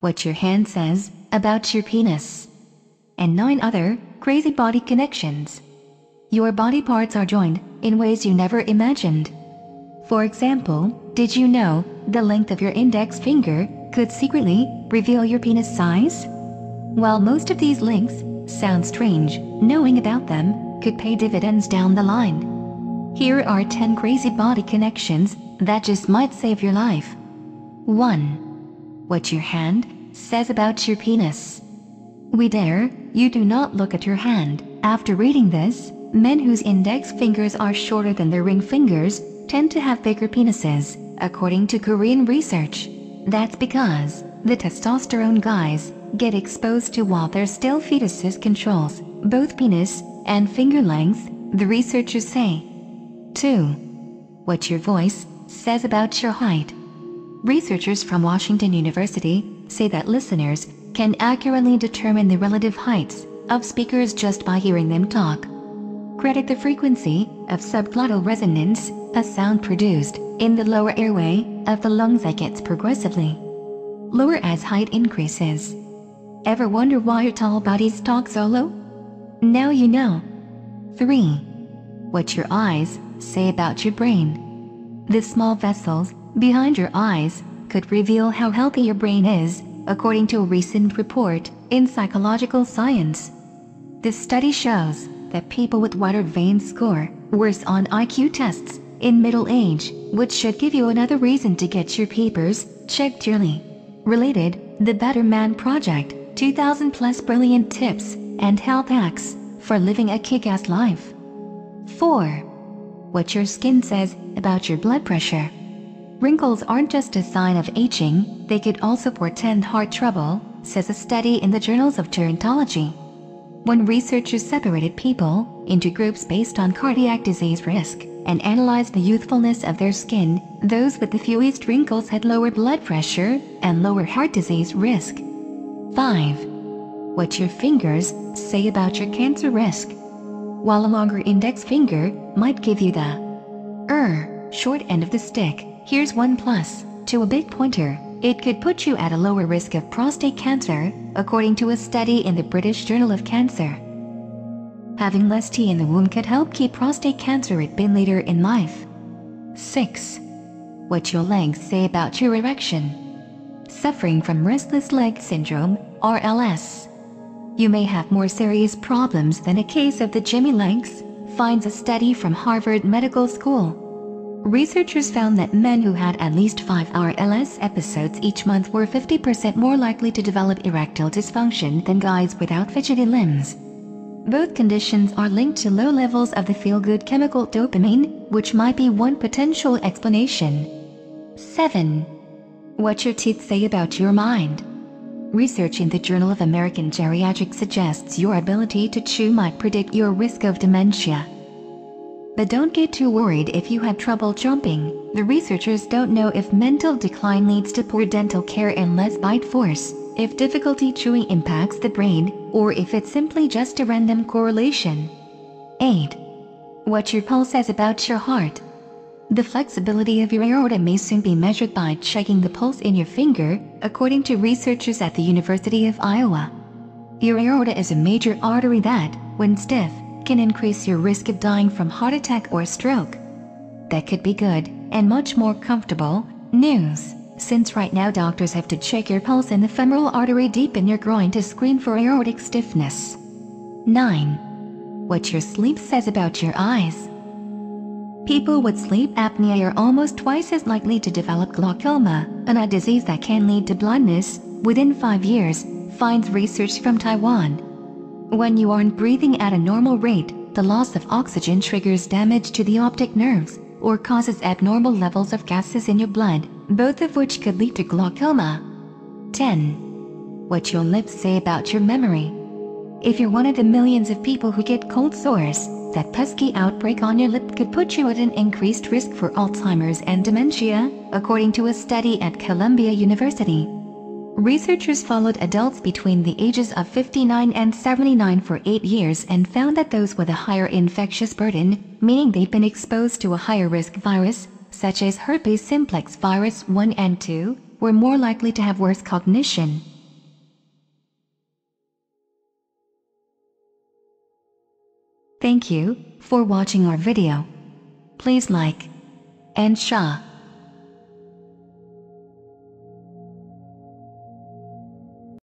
what your hand says about your penis, and 9 other crazy body connections. Your body parts are joined in ways you never imagined. For example, did you know the length of your index finger could secretly reveal your penis size? While most of these links sound strange, knowing about them could pay dividends down the line. Here are 10 crazy body connections that just might save your life. 1. What your hand says about your penis. We dare you do not look at your hand. After reading this, men whose index fingers are shorter than their ring fingers tend to have bigger penises, according to Korean research. That's because the testosterone guys get exposed to while their still fetuses controls both penis and finger length, the researchers say. 2. What your voice says about your height. Researchers from Washington University say that listeners can accurately determine the relative heights of speakers just by hearing them talk. Credit the frequency of subglottal resonance, a sound produced in the lower airway of the lungs that gets progressively lower as height increases. Ever wonder why your tall bodies talk so low? Now you know. 3. What your eyes say about your brain. The small vessels behind your eyes could reveal how healthy your brain is, according to a recent report in Psychological Science. This study shows that people with wider veins score worse on IQ tests in middle age, which should give you another reason to get your papers checked yearly. Related, the Better Man Project, 2,000 plus brilliant tips and health hacks for living a kick-ass life. 4. What your skin says about your blood pressure. Wrinkles aren't just a sign of aging, they could also portend heart trouble, says a study in the Journals of Gerontology. When researchers separated people into groups based on cardiac disease risk and analyzed the youthfulness of their skin, those with the fewest wrinkles had lower blood pressure and lower heart disease risk. 5. What your fingers say about your cancer risk. While a longer index finger might give you the short end of the stick, here's one plus to a big pointer. It could put you at a lower risk of prostate cancer, according to a study in the British Journal of Cancer. Having less tea in the womb could help keep prostate cancer at bay later in life. 6. What your legs say about your erection. Suffering from restless leg syndrome, RLS. You may have more serious problems than a case of the Jimmy legs, finds a study from Harvard Medical School. Researchers found that men who had at least 5 RLS episodes each month were 50% more likely to develop erectile dysfunction than guys without fidgety limbs. Both conditions are linked to low levels of the feel-good chemical dopamine, which might be one potential explanation. 7. What your teeth say about your mind. Research in the Journal of American Geriatrics suggests your ability to chew might predict your risk of dementia. But don't get too worried if you have trouble jumping. The researchers don't know if mental decline leads to poor dental care and less bite force, if difficulty chewing impacts the brain, or if it's simply just a random correlation. 8. What your pulse says about your heart. The flexibility of your aorta may soon be measured by checking the pulse in your finger, according to researchers at the University of Iowa. Your aorta is a major artery that, when stiff, can increase your risk of dying from heart attack or stroke. That could be good and much more comfortable news, since right now doctors have to check your pulse in the femoral artery deep in your groin to screen for aortic stiffness. 9. What your sleep says about your eyes. People with sleep apnea are almost twice as likely to develop glaucoma, an eye disease that can lead to blindness within 5 years, finds research from Taiwan. When you aren't breathing at a normal rate, the loss of oxygen triggers damage to the optic nerves, or causes abnormal levels of gases in your blood, both of which could lead to glaucoma. 10. What your lips say about your memory. If you're one of the millions of people who get cold sores, that pesky outbreak on your lip could put you at an increased risk for Alzheimer's and dementia, according to a study at Columbia University. Researchers followed adults between the ages of 59 and 79 for 8 years and found that those with a higher infectious burden, meaning they've been exposed to a higher risk virus, such as herpes simplex virus 1 and 2, were more likely to have worse cognition, Thank you for watching our video. Please like and share.